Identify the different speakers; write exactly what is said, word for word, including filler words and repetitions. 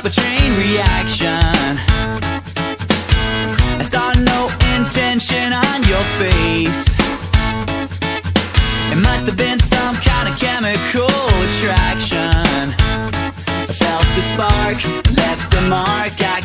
Speaker 1: a chain reaction. I saw no intention on your face. It must have been some kind of chemical attraction. I felt the spark, left a mark. I